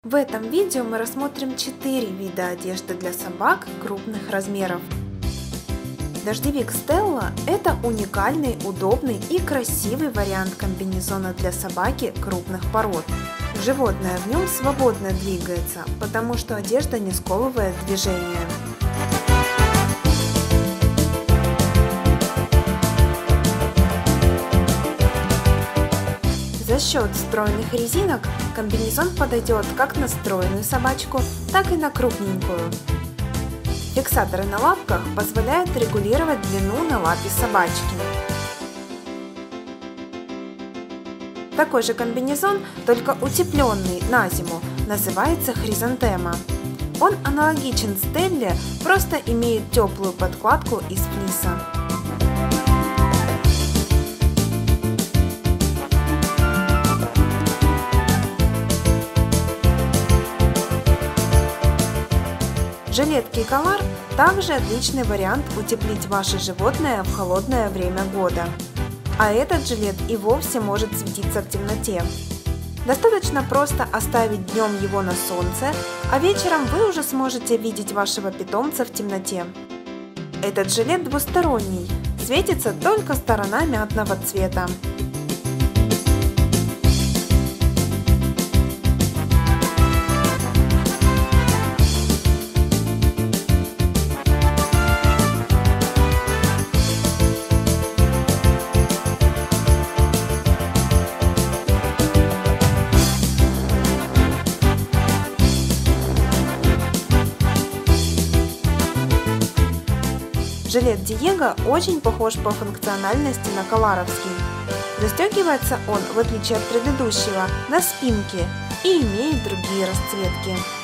В этом видео мы рассмотрим 4 вида одежды для собак крупных размеров. Дождевик Стелла – это уникальный, удобный и красивый вариант комбинезона для собаки крупных пород. Животное в нем свободно двигается, потому что одежда не сковывает движение. За счет стройных резинок комбинезон подойдет как на стройную собачку, так и на крупненькую. Фиксаторы на лапках позволяют регулировать длину на лапе собачки. Такой же комбинезон, только утепленный на зиму, называется хризантема. Он аналогичен Стелле, просто имеет теплую подкладку из флиса. Жилетки Колар также отличный вариант утеплить ваше животное в холодное время года. А этот жилет и вовсе может светиться в темноте. Достаточно просто оставить днем его на солнце, а вечером вы уже сможете видеть вашего питомца в темноте. Этот жилет двусторонний, светится только сторона мятного цвета. Жилет Диего очень похож по функциональности на коларовский. Застегивается он, в отличие от предыдущего, на спинке и имеет другие расцветки.